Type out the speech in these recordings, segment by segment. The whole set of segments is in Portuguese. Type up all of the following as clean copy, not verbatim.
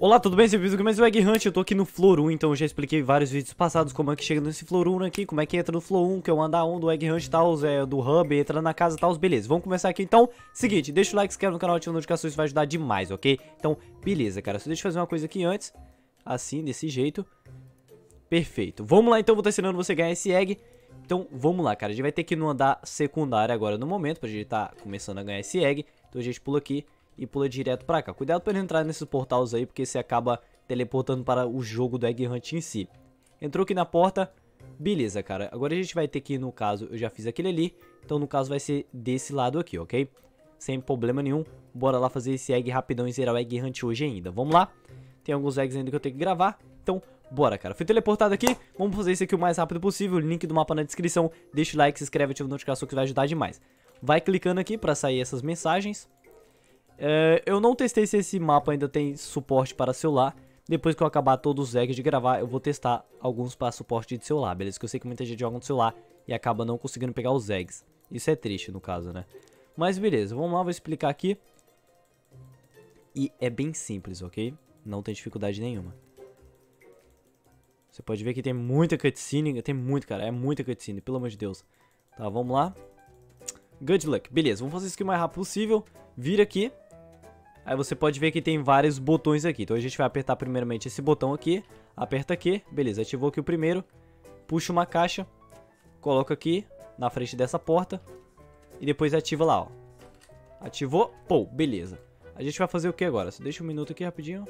Olá, tudo bem? Sejam bem-vindos ao Egg Hunt. Eu tô aqui no Floor 1, então eu já expliquei vários vídeos passados como é que chega nesse Floor 1 aqui, como é que entra no Floor 1, que é o andar 1 do Egg Hunt e tal, do Hub, entra na casa e tal, beleza. Vamos começar aqui então. Seguinte, deixa o like, se inscreve no canal, ativa as notificações, isso vai ajudar demais, ok? Então, beleza, cara. Só deixa eu fazer uma coisa aqui antes. Assim, desse jeito. Perfeito. Vamos lá então, vou estar ensinando você a ganhar esse Egg. Então, vamos lá, cara. A gente vai ter que ir no andar secundário agora no momento, pra gente estar começando a ganhar esse Egg. Então a gente pula aqui e pula direto pra cá. Cuidado pra ele entrar nesses portais aí, porque você acaba teleportando para o jogo do Egg Hunt em si. Entrou aqui na porta, beleza, cara. Agora a gente vai ter que, no caso, eu já fiz aquele ali, então no caso vai ser desse lado aqui, ok? Sem problema nenhum, bora lá fazer esse Egg rapidão e zerar o Egg Hunt hoje ainda. Vamos lá, tem alguns Eggs ainda que eu tenho que gravar, então bora, cara. Fui teleportado aqui, vamos fazer isso aqui o mais rápido possível, link do mapa na descrição, deixa o like, se inscreve, ativa a notificação que vai ajudar demais. Vai clicando aqui pra sair essas mensagens. Eu não testei se esse mapa ainda tem suporte para celular. Depois que eu acabar todos os eggs de gravar, eu vou testar alguns para suporte de celular, beleza? Que eu sei que muita gente joga no celular e acaba não conseguindo pegar os eggs. Isso é triste no caso, né? Mas beleza, vamos lá, vou explicar aqui. E é bem simples, ok? Não tem dificuldade nenhuma. Você pode ver que tem muita cutscene, tem muito, cara, é muita cutscene, pelo amor de Deus. Tá, vamos lá. Good luck, beleza, vamos fazer isso aqui o mais rápido possível. Vira aqui. Aí você pode ver que tem vários botões aqui. Então a gente vai apertar primeiramente esse botão aqui. Aperta aqui. Beleza, ativou aqui o primeiro. Puxa uma caixa. Coloca aqui na frente dessa porta. E depois ativa lá, ó. Ativou. Pô, beleza. A gente vai fazer o que agora? Só deixa um minuto aqui rapidinho.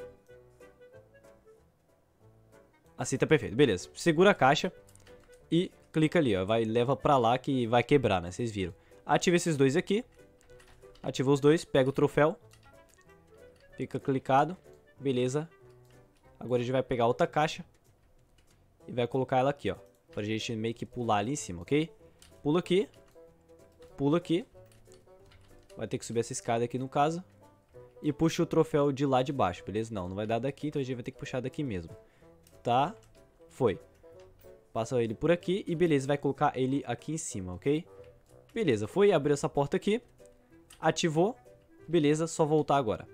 Assim tá perfeito. Beleza. Segura a caixa. E clica ali, ó. Leva pra lá que vai quebrar, né? Vocês viram. Ativa esses dois aqui. Ativa os dois. Pega o troféu. Fica clicado, beleza. Agora a gente vai pegar outra caixa e vai colocar ela aqui, ó, pra gente meio que pular ali em cima, ok? Pula aqui, pula aqui. Vai ter que subir essa escada aqui no caso. E puxa o troféu de lá de baixo, beleza? Não vai dar daqui, então a gente vai ter que puxar daqui mesmo. Tá, foi. Passa ele por aqui e beleza, vai colocar ele aqui em cima, ok? Beleza, foi, abriu essa porta aqui. Ativou, beleza, só voltar agora.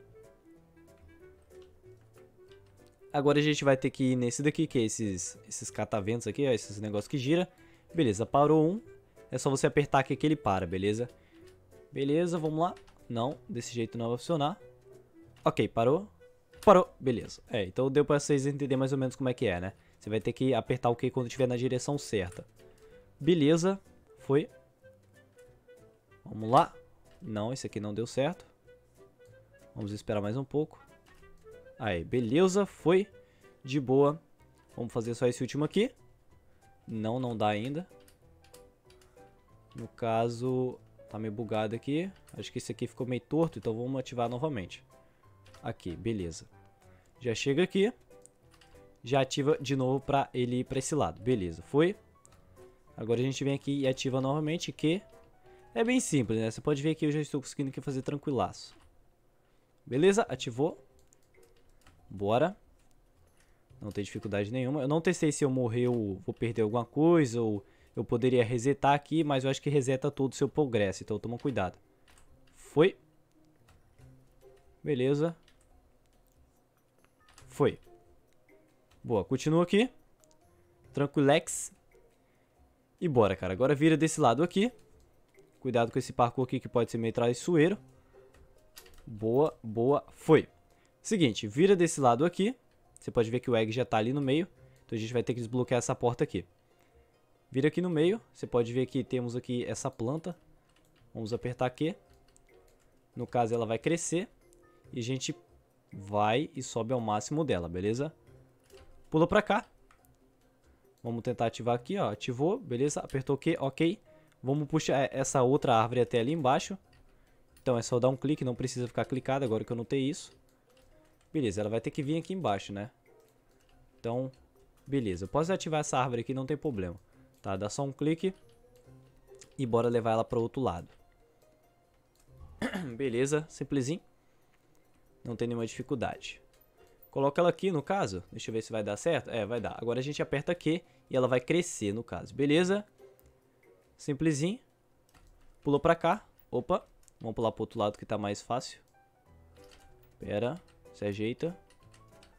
Agora a gente vai ter que ir nesse daqui, que é esses cataventos aqui, ó, esses negócios que gira. Beleza, parou um. É só você apertar aqui que ele para, beleza? Beleza, vamos lá. Não, desse jeito não vai funcionar. Ok, parou. Parou, beleza. Então deu pra vocês entenderem mais ou menos como é que é, né? Você vai ter que apertar o Q quando estiver na direção certa. Beleza, foi. Vamos lá. Não, esse aqui não deu certo. Vamos esperar mais um pouco. Aí, beleza, foi. De boa. Vamos fazer só esse último aqui. Não dá ainda. No caso, tá meio bugado aqui. Acho que esse aqui ficou meio torto, então vamos ativar novamente. Aqui, beleza. Já chega aqui. Já ativa de novo pra ele ir pra esse lado. Beleza, foi. Agora a gente vem aqui e ativa novamente, que é bem simples, né? Você pode ver que eu já estou conseguindo aqui fazer tranquilaço. Beleza, ativou. Bora. Não tem dificuldade nenhuma. Eu não testei se eu morrer eu vou perder alguma coisa, ou eu poderia resetar aqui, mas eu acho que reseta todo o seu progresso, então toma cuidado. Foi. Beleza. Foi. Boa, continua aqui. Tranquilex. E bora, cara. Agora vira desse lado aqui. Cuidado com esse parkour aqui que pode ser meio traiçoeiro. Boa, boa. Foi. Seguinte, vira desse lado aqui. Você pode ver que o egg já tá ali no meio. Então a gente vai ter que desbloquear essa porta aqui. Vira aqui no meio. Você pode ver que temos aqui essa planta. Vamos apertar aqui. No caso ela vai crescer. E a gente vai e sobe ao máximo dela, beleza? Pula pra cá. Vamos tentar ativar aqui, ó. Ativou, beleza? Apertou o Q, ok. Vamos puxar essa outra árvore até ali embaixo. Então é só dar um clique, não precisa ficar clicado agora que eu notei isso. Beleza, ela vai ter que vir aqui embaixo, né? Então, beleza. Eu posso ativar essa árvore aqui, não tem problema. Tá, dá só um clique. E bora levar ela para o outro lado. Beleza, simplesinho. Não tem nenhuma dificuldade. Coloca ela aqui, no caso. Deixa eu ver se vai dar certo. Vai dar. Agora a gente aperta Q e ela vai crescer, no caso. Beleza? Simplesinho. Pulou pra cá. Opa. Vamos pular pro outro lado que tá mais fácil. Pera. Se ajeita.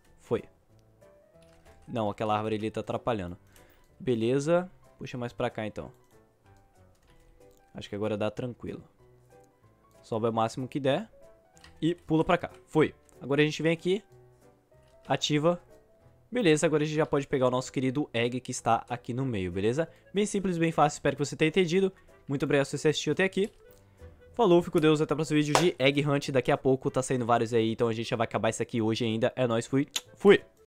Não, aquela árvore ali tá atrapalhando. Beleza. Puxa mais pra cá, então. Acho que agora dá tranquilo. Sobe o máximo que der. E pula pra cá. Foi. Agora a gente vem aqui. Ativa. Beleza, agora a gente já pode pegar o nosso querido egg que está aqui no meio, beleza? Bem simples, bem fácil, espero que você tenha entendido. Muito obrigado por você assistir até aqui. Falou, fico com Deus, até o próximo vídeo de Egg Hunt. Daqui a pouco tá saindo vários aí, então a gente já vai acabar isso aqui hoje ainda. É nóis, fui.